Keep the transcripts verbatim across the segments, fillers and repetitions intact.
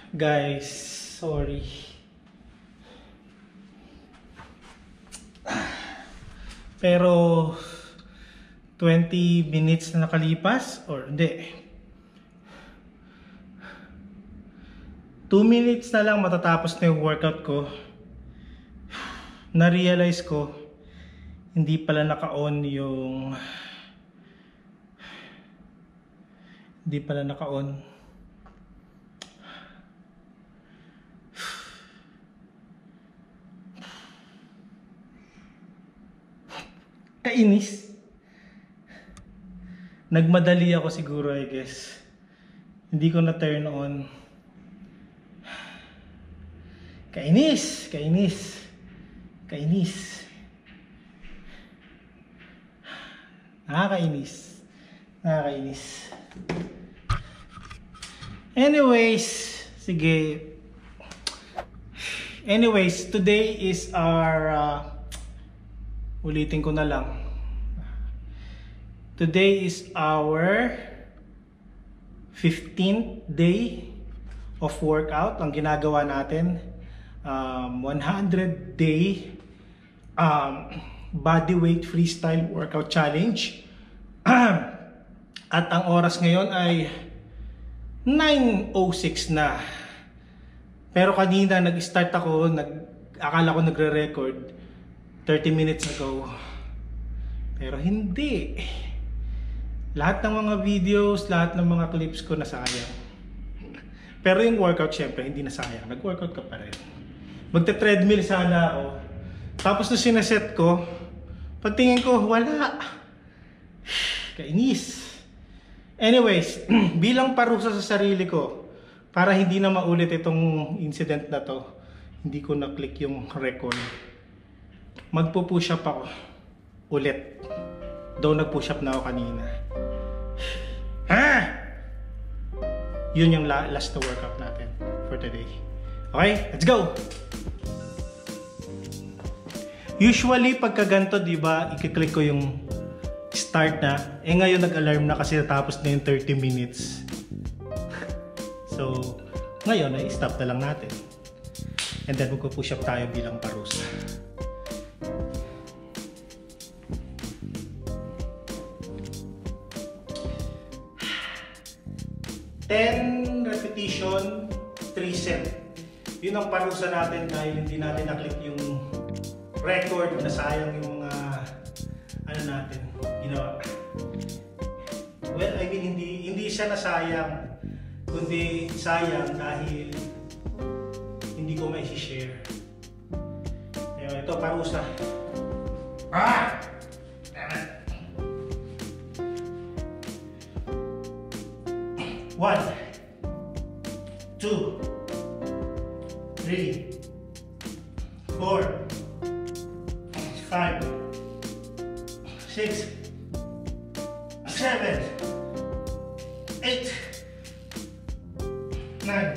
Guys, sorry. Pero twenty minutes na nakalipas or hindi. two minutes na lang matatapos na yung workout ko. Na-realize ko hindi pala naka-on yung hindi pala naka-on. Kainis. Nagmadali ako siguro, I guess. Hindi ko na turn on. Kainis, kainis. Kainis. Nakakainis. Nakakainis. Anyways, sige. Anyways, today is our uh, ulitin ko na lang. Today is our fifteenth day of workout. Ang ginagawa natin, um, one hundred day um, Bodyweight Freestyle Workout Challenge. At ang oras ngayon ay nine oh six na. Pero kanina nag-start ako, nag akala ko nagre-record thirty minutes ago. Pero hindi. Lahat ng mga videos, lahat ng mga clips ko nasayang. Pero yung workout syempre hindi nasayang. Nag-workout ka pa rin. Magte-treadmill sana ako. Tapos na sineset ko, pagtingin ko, wala. Kainis. Anyways, bilang parusa sa sarili ko, para hindi na maulit itong incident na to, hindi ko na-click yung record. Magpo-push up ako ulit. Though nag-push up na ako kanina. Ha? Yun yung last na workout natin for today. Okay, let's go! Usually, pagka ganito, diba, i-click ko yung start na. Eh ngayon nag-alarm na kasi natapos na yung thirty minutes. So, ngayon ay stop na lang natin. And then magpo-push up tayo bilang parusa. ten repetition, three set. Yun ang parusa natin dahil hindi natin na-click yung record, nasayang yung mga ano natin ginawa. Well, I mean hindi hindi siya nasayang, kundi sayang dahil hindi ko may share. Ayun, ito parusa. Ah! One, two, three, four, five, six, seven, eight, nine,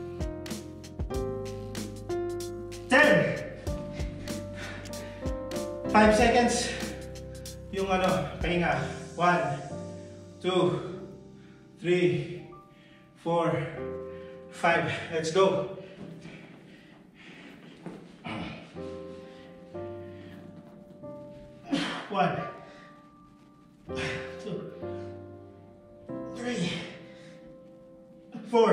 ten. Five seconds. Yung ano, pahinga. One, two, three, four, five. Let's go. One, two, three, four,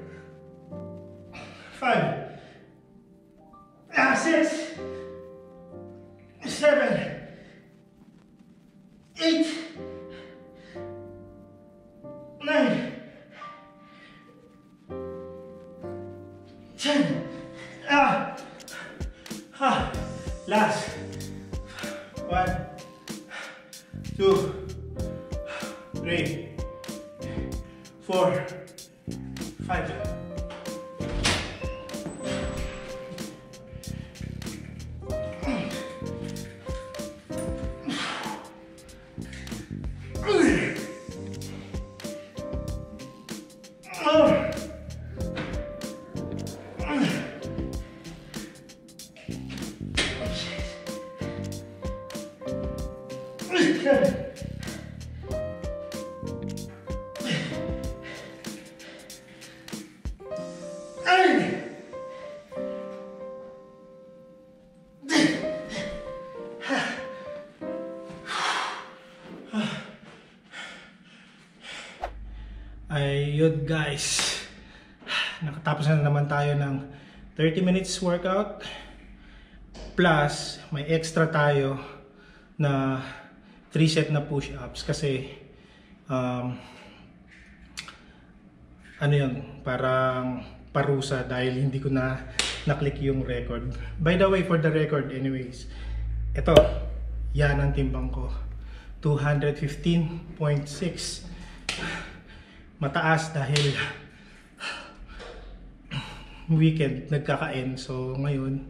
five, ah, six, seven, eight, nine, ten. Ah, ah, last. One, two, three, four, five. yun guys, nakatapos na naman tayo ng thirty minutes workout plus may extra tayo na three set na push-ups kasi um, ano yun, parang parusa dahil hindi ko na na-click yung record. By the way, for the record anyways, ito, yan ang timbang ko, two fifteen point six. Mataas dahil weekend nagkakain, so ngayon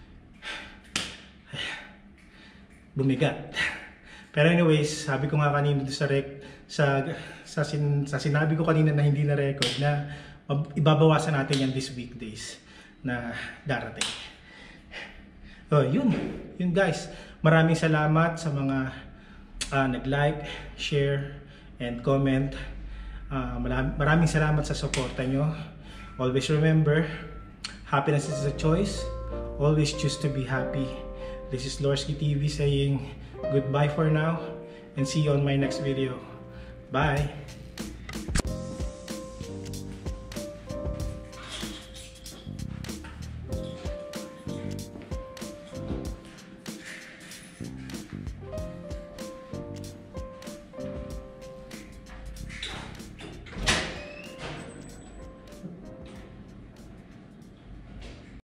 bumigat. Pero anyways, sabi ko nga kanina sa rec sa sa, sin, sa sinabi ko kanina na hindi na record na ibabawasan natin yan this weekdays na darating. Oh, yun. Yun guys. Maraming salamat sa mga uh, nag-like, share, and comment. Uh, maraming salamat sa suporta nyo. Always remember, happiness is a choice. Always choose to be happy. This is Lorski T V saying goodbye for now and see you on my next video. Bye!